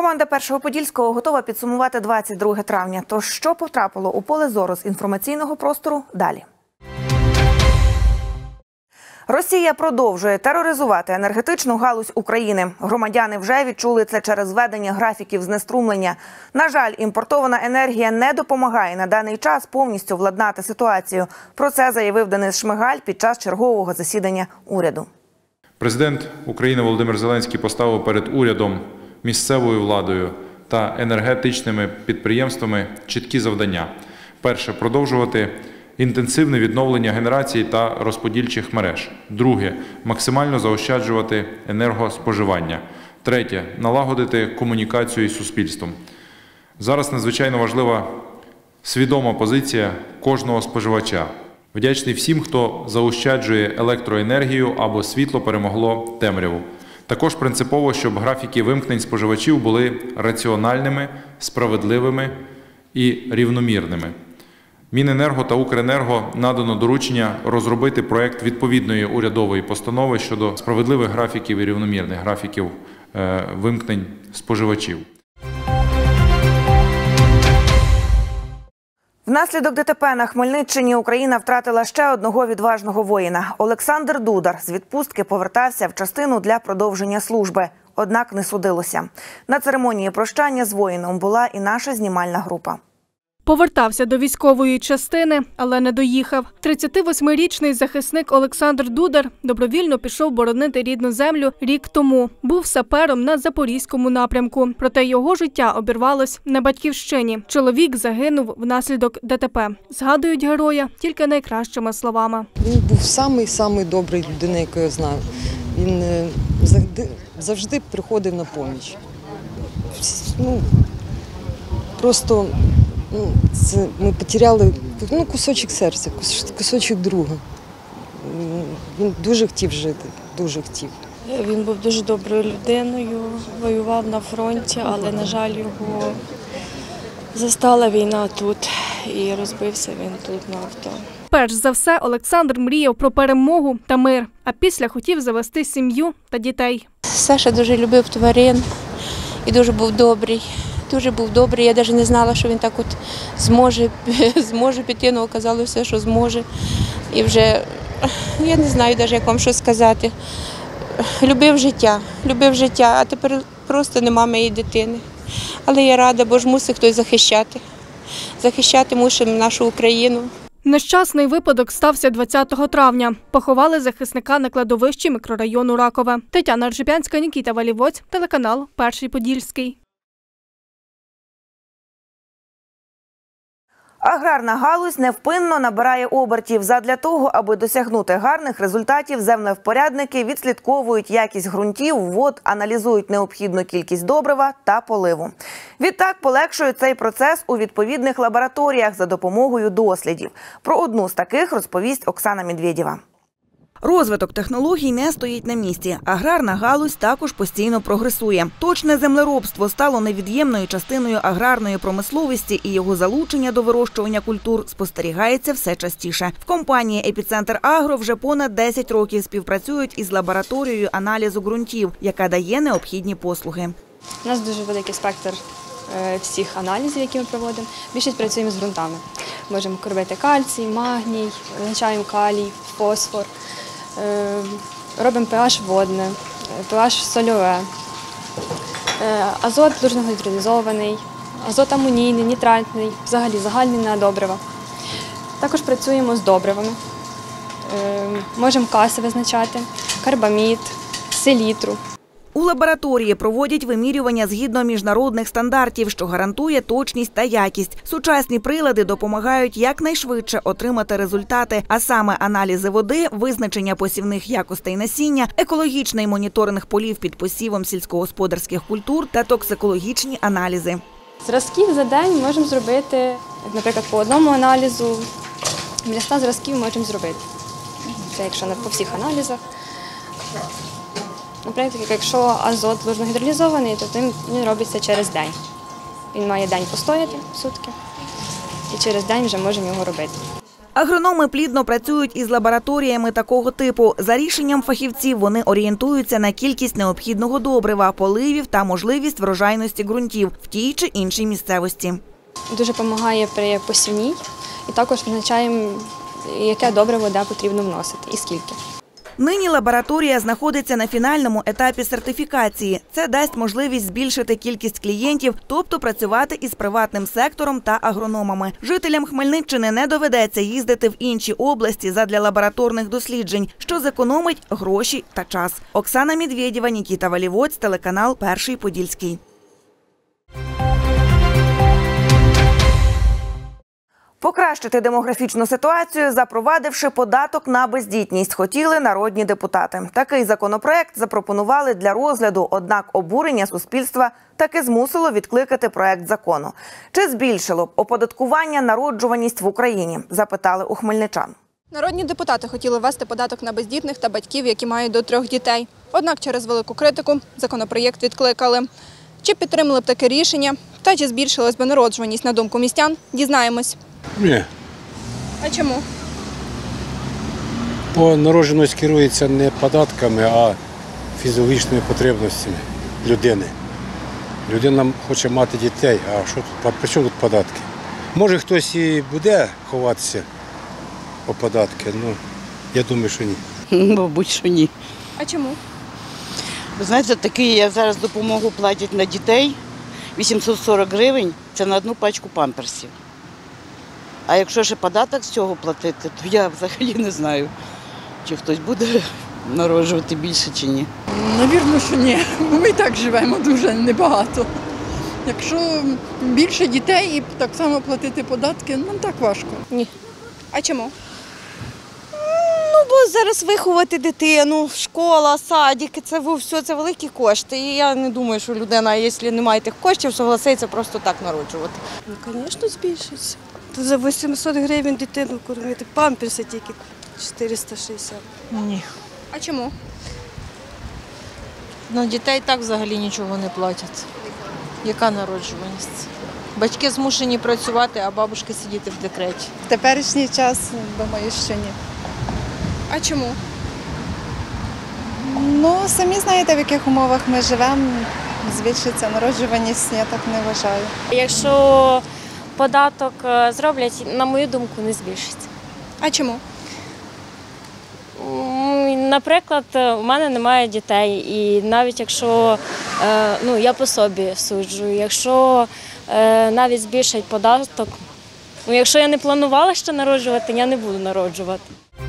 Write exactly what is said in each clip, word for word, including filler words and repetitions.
Команда Першого Подільського готова підсумувати двадцять друге травня. Тож, що потрапило у поле зору з інформаційного простору – далі. Росія продовжує тероризувати енергетичну галузь України. Громадяни вже відчули це через введення графіків знеструмлення. На жаль, імпортована енергія не допомагає на даний час повністю владнати ситуацію. Про це заявив Денис Шмигаль під час чергового засідання уряду. Президент України Володимир Зеленський поставив перед урядом, місцевою владою та енергетичними підприємствами чіткі завдання. Перше – продовжувати інтенсивне відновлення генерації та розподільчих мереж. Друге – максимально заощаджувати енергоспоживання. Третє – налагодити комунікацію із суспільством. Зараз надзвичайно важлива свідома позиція кожного споживача. Вдячний всім, хто заощаджує електроенергію або світло перемогло темряву. Також принципово, щоб графіки вимкнень споживачів були раціональними, справедливими і рівномірними. Міненерго та Укренерго надано доручення розробити проєкт відповідної урядової постанови щодо справедливих графіків і рівномірних графіків вимкнень споживачів. Внаслідок ДТП на Хмельниччині Україна втратила ще одного відважного воїна. Олександр Дудар з відпустки повертався в частину для продовження служби. Однак не судилося. На церемонії прощання з воїном була і наша знімальна група. Повертався до військової частини, але не доїхав. тридцятивосьмирічний захисник Олександр Дудар добровільно пішов боронити рідну землю рік тому. Був сапером на Запорізькому напрямку. Проте його життя обірвалось на батьківщині. Чоловік загинув внаслідок ДТП. Згадують героя тільки найкращими словами. Він був самий-самий добрий людина, яку я знаю. Він завжди, завжди приходив на поміч. Ну, просто... Ну, це ми потеряли ну, кусочок серця, кусочок друга. Він дуже хотів жити, дуже хотів. Він був дуже доброю людиною, воював на фронті, але, на жаль, його застала війна тут і розбився він тут на авто. Перш за все, Олександр мріяв про перемогу та мир, а після хотів завести сім'ю та дітей. Саша дуже любив тварин і дуже був добрий. Дуже був добрий, я навіть не знала, що він так от зможе, зможе піти, але оказалося, що зможе. І вже, я не знаю навіть, як вам що сказати. Любив життя, любив життя, а тепер просто нема моєї дитини. Але я рада, бо ж мусить хтось захищати. Захищати мусимо нашу Україну. Нещасний випадок стався двадцятого травня. Поховали захисника на кладовищі мікрорайону Ракове. Тетяна Аршипянська, Нікіта Валівоць, телеканал Перший Подільський. Аграрна галузь невпинно набирає обертів. Задля того, аби досягнути гарних результатів, землевпорядники відслідковують якість ґрунтів, вод, аналізують необхідну кількість добрива та поливу. Відтак полегшують цей процес у відповідних лабораторіях за допомогою дослідів. Про одну з таких розповість Оксана Медведєва. Розвиток технологій не стоїть на місці. Аграрна галузь також постійно прогресує. Точне землеробство стало невід'ємною частиною аграрної промисловості, і його залучення до вирощування культур спостерігається все частіше. В компанії «Епіцентр Агро» вже понад десять років співпрацюють із лабораторією аналізу ґрунтів, яка дає необхідні послуги. У нас дуже великий спектр всіх аналізів, які ми проводимо. Більшість працюємо з ґрунтами. Можемо робити кальцій, магній, визначаємо калій, фосфор. Робимо pH водне, pH сольове, азот лужно-гідролізований, азот амонійний, нітратний, взагалі загальний на добрива. Також працюємо з добривами, можемо каси визначати, карбамід, селітру. У лабораторії проводять вимірювання згідно міжнародних стандартів, що гарантує точність та якість. Сучасні прилади допомагають якнайшвидше отримати результати, а саме аналізи води, визначення посівних якостей насіння, екологічний моніторинг полів під посівом сільськогосподарських культур та токсикологічні аналізи. Зразків за день можемо зробити, наприклад, по одному аналізу, біля ста зразків можемо зробити. Це якщо не по всіх аналізах. Наприклад, якщо азот лужно-гідролізований, то він робиться через день. Він має день постояти, сутки, і через день вже можемо його робити. Агрономи плідно працюють із лабораторіями такого типу. За рішенням фахівців вони орієнтуються на кількість необхідного добрива, поливів та можливість врожайності ґрунтів в тій чи іншій місцевості. Дуже допомагає при посівній і також визначаємо, яке добриво де потрібно вносити і скільки. Нині лабораторія знаходиться на фінальному етапі сертифікації. Це дасть можливість збільшити кількість клієнтів, тобто працювати із приватним сектором та агрономами. Жителям Хмельниччини не доведеться їздити в інші області задля лабораторних досліджень, що зекономить гроші та час. Оксана Медведєва, Нікіта Валівоць, телеканал «Перший Подільський». Покращити демографічну ситуацію, запровадивши податок на бездітність, хотіли народні депутати. Такий законопроект запропонували для розгляду, однак обурення суспільства таки змусило відкликати проект закону. Чи збільшило б оподаткування народжуваність в Україні, запитали у хмельничан. Народні депутати хотіли ввести податок на бездітних та батьків, які мають до трьох дітей. Однак через велику критику законопроєкт відкликали. Чи підтримали б таке рішення, та чи збільшилась би народжуваність, на думку містян, дізнаємось. Ні. А чому? Бо народжуваність керується не податками, а фізіологічними потребностями людини. Людина хоче мати дітей, а що тут, при чому тут податки? Може хтось і буде ховатися по податки, але я думаю, що ні. Мабуть, що ні. А чому? Ви знаєте, такі зараз допомогу платять на дітей, вісімсот сорок гривень, це на одну пачку памперсів. А якщо ще податок з цього платити, то я взагалі не знаю, чи хтось буде народжувати більше чи ні. Навірно, що ні. Ми і так живемо дуже небагато. Якщо більше дітей і так само платити податки, нам так важко. Ні. А чому? Ну, бо зараз виховати дитину, школа, садики, це все це великі кошти. І я не думаю, що людина, якщо не має тих коштів, согласиться просто так народжувати. Ну, звісно, збільшиться. То за вісімсот гривень дитину кормити, памперси тільки чотириста шістдесят. Ні. А чому? Ну, дітей так взагалі нічого не платять. Яка народжуваність? Батьки змушені працювати, а бабушки сидіти в декреті. В теперішній час, думаю, що ні. А чому? Ну, самі знаєте, в яких умовах ми живемо, збільшиться народжуваність, я так не вважаю. Якщо податок зроблять, на мою думку, не збільшиться. А чому? Наприклад, у мене немає дітей, і навіть якщо, ну, я по собі суджу, якщо навіть збільшать податок, ну, якщо я не планувала ще народжувати, я не буду народжувати.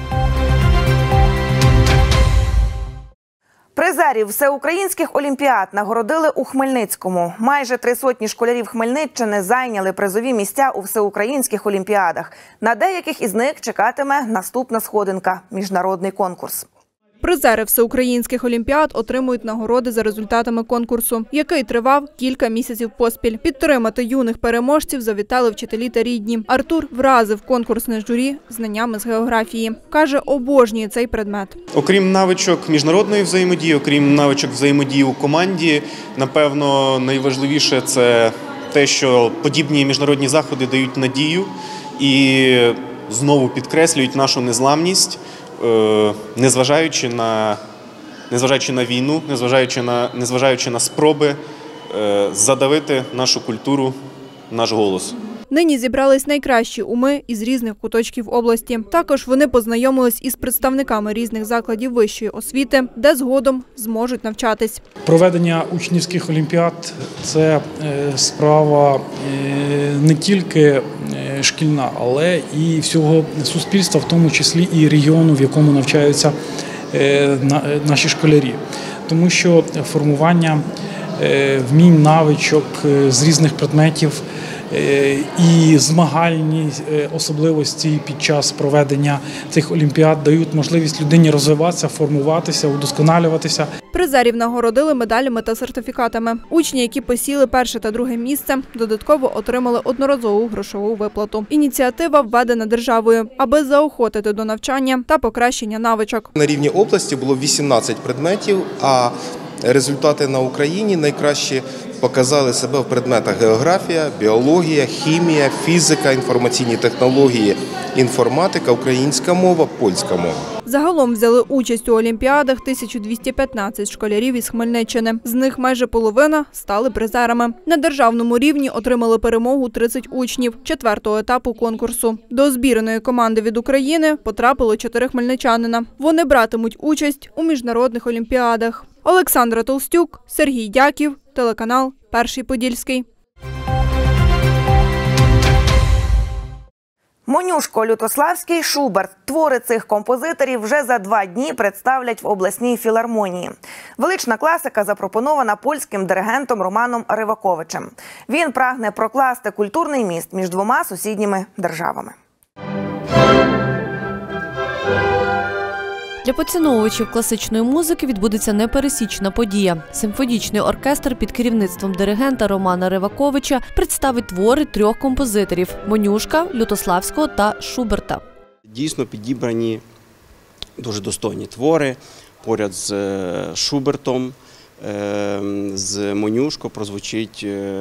Призерів всеукраїнських олімпіад нагородили у Хмельницькому. Майже три сотні школярів Хмельниччини зайняли призові місця у всеукраїнських олімпіадах. На деяких із них чекатиме наступна сходинка – міжнародний конкурс. Призери всеукраїнських олімпіад отримують нагороди за результатами конкурсу, який тривав кілька місяців поспіль. Підтримати юних переможців завітали вчителі та рідні. Артур вразив конкурсне журі знаннями з географії. Каже, обожнює цей предмет. Окрім навичок міжнародної взаємодії, окрім навичок взаємодії у команді, напевно, найважливіше – це те, що подібні міжнародні заходи дають надію і знову підкреслюють нашу незламність, незважаючи на, незважаючи на війну, незважаючи на, незважаючи на спроби задавити нашу культуру, наш голос. Нині зібрались найкращі уми із різних куточків області. Також вони познайомились із представниками різних закладів вищої освіти, де згодом зможуть навчатись. Проведення учнівських олімпіад – це справа не тільки шкільна, але і всього суспільства, в тому числі і регіону, в якому навчаються наші школярі. Тому що формування вмінь, навичок з різних предметів і змагальні особливості під час проведення цих олімпіад дають можливість людині розвиватися, формуватися, удосконалюватися. Призерів нагородили медалями та сертифікатами. Учні, які посіли перше та друге місце, додатково отримали одноразову грошову виплату. Ініціатива введена державою, аби заохотити до навчання та покращення навичок. На рівні області було вісімнадцять предметів, а результати на Україні найкращі показали себе в предметах географія, біологія, хімія, фізика, інформаційні технології, інформатика, українська мова, польська мова. Загалом взяли участь у олімпіадах тисяча двісті п'ятнадцять школярів із Хмельниччини. З них майже половина стали призерами. На державному рівні отримали перемогу тридцять учнів четвертого етапу конкурсу. До збірної команди від України потрапило чотири хмельничанина. Вони братимуть участь у міжнародних олімпіадах. Олександра Толстюк, Сергій Дяків, телеканал «Перший Подільський». Монюшко, Лютославський, Шуберт. Твори цих композиторів вже за два дні представлять в обласній філармонії. Велична класика запропонована польським диригентом Романом Риваковичем. Він прагне прокласти культурний міст між двома сусідніми державами. Для поціновувачів класичної музики відбудеться непересічна подія. Симфонічний оркестр під керівництвом диригента Романа Риваковича представить твори трьох композиторів – Монюшка, Лютославського та Шуберта. Дійсно підібрані дуже достойні твори. Поряд з Шубертом, з Монюшко прозвучить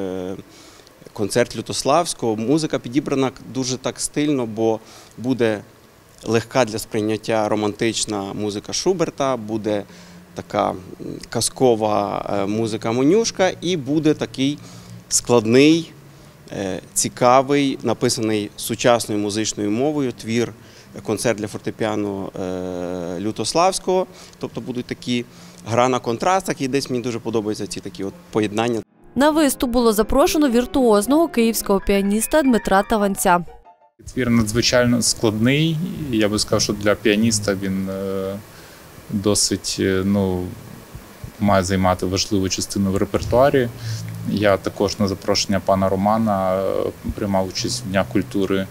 концерт Лютославського. Музика підібрана дуже так стильно, бо буде легка для сприйняття романтична музика Шуберта, буде така казкова музика Монюшка і буде такий складний, цікавий, написаний сучасною музичною мовою твір, концерт для фортепіано Лютославського. Тобто будуть такі гра на контрастах, і десь мені дуже подобаються ці такі от поєднання. На виступ було запрошено віртуозного київського піаніста Дмитра Таванця. Твір надзвичайно складний, я би сказав, що для піаніста він досить, ну, має займати важливу частину в репертуарі. Я також на запрошення пана Романа приймав участь в Дня культури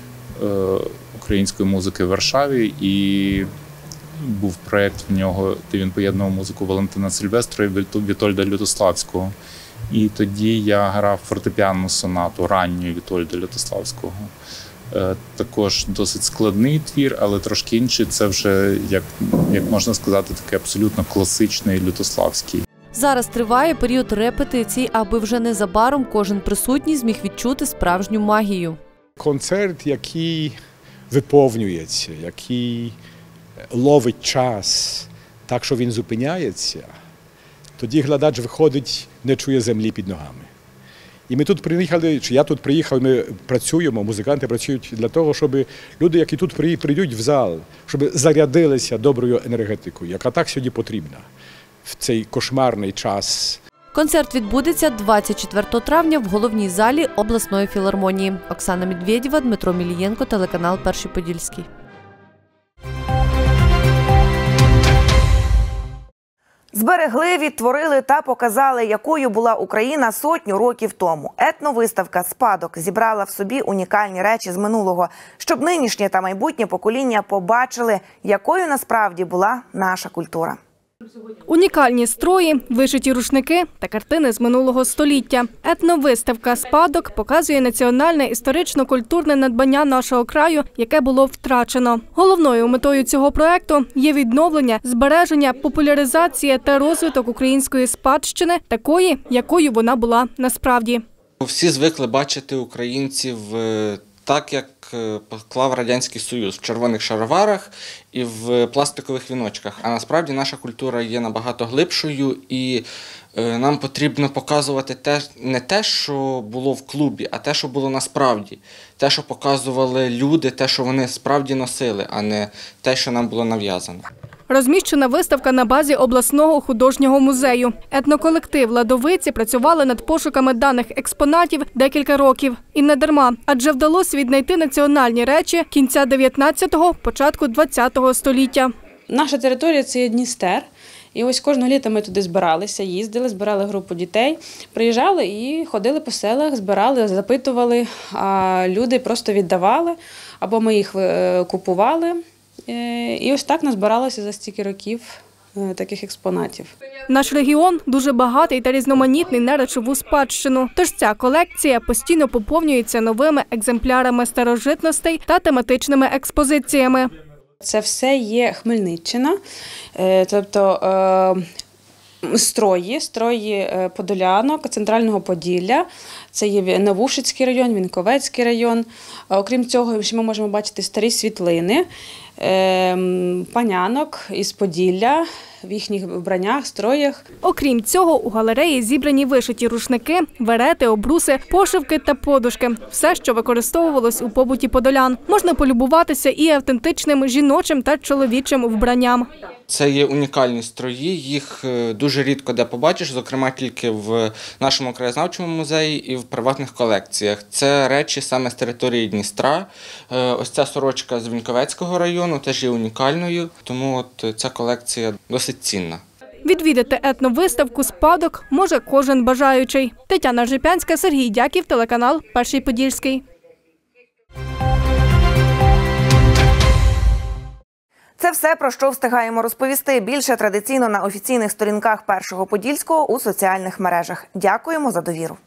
української музики в Варшаві, і був проєкт в нього, де він поєднував музику Валентина Сильвестра і Вітольда Лютославського. І тоді я грав фортепіанну сонату ранньої Вітольда Лютославського. Також досить складний твір, але трошки інший. Це вже, як, як можна сказати, такий абсолютно класичний Лютославський. Зараз триває період репетицій, аби вже незабаром кожен присутній зміг відчути справжню магію. Концерт, який виповнюється, який ловить час так, що він зупиняється, тоді глядач виходить, не чує землі під ногами. І ми тут приїхали, чи я тут приїхав, ми працюємо, музиканти працюють для того, щоб люди, які тут прийдуть в зал, щоб зарядилися доброю енергетикою, яка так сьогодні потрібна в цей кошмарний час. Концерт відбудеться двадцять четвертого травня в головній залі обласної філармонії. Оксана Медведєва, Дмитро Мілієнко, телеканал «Перший Подільський». Зберегли, відтворили та показали, якою була Україна сотню років тому. Етновиставка «Спадок» зібрала в собі унікальні речі з минулого, щоб нинішнє та майбутнє покоління побачили, якою насправді була наша культура. Унікальні строї, вишиті рушники та картини з минулого століття. Етновиставка «Спадок» показує національне історично-культурне надбання нашого краю, яке було втрачено. Головною метою цього проекту є відновлення, збереження, популяризація та розвиток української спадщини, такої, якою вона була насправді. Всі звикли бачити українців так, як поклав Радянський Союз, в червоних шароварах і в пластикових віночках. А насправді наша культура є набагато глибшою, і нам потрібно показувати те, не те, що було в клубі, а те, що було насправді. Те, що показували люди, те, що вони справді носили, а не те, що нам було нав'язано. Розміщена виставка на базі обласного художнього музею. Етноколектив «Ладовиці» працювали над пошуками даних експонатів декілька років. І не дарма, адже вдалося віднайти національні речі кінця дев'ятнадцятого, початку двадцятого століття. Наша територія – це є Дністер. І ось кожного літа ми туди збиралися, їздили, збирали групу дітей, приїжджали і ходили по селах, збирали, запитували, а люди просто віддавали, або ми їх купували. І ось так назбиралося за стільки років таких експонатів. Наш регіон дуже багатий та різноманітний на речову спадщину. Тож ця колекція постійно поповнюється новими екземплярами старожитностей та тематичними експозиціями. Це все є Хмельниччина, тобто Строї, строї е, подолянок, центрального Поділля. Це є Навушицький район, Вінковецький район. А окрім цього, ще ми можемо бачити старі світлини е, панянок із Поділля в їхніх вбраннях, строях. Окрім цього, у галереї зібрані вишиті рушники, верети, обруси, пошивки та подушки. Все, що використовувалось у побуті подолян. Можна полюбуватися і автентичним жіночим та чоловічим вбранням. Це є унікальні строї, їх дуже рідко де побачиш, зокрема тільки в нашому краєзнавчому музеї і в приватних колекціях. Це речі саме з території Дністра. Ось ця сорочка з Вінковецького району теж є унікальною, тому от ця колекція досить цінна. Відвідати етновиставку «Спадок» може кожен бажаючий. Тетяна Жипянська, Сергій Дяків, телеканал «Перший Подільський». Це все, про що встигаємо розповісти. Більше традиційно на офіційних сторінках Першого Подільського у соціальних мережах. Дякуємо за довіру.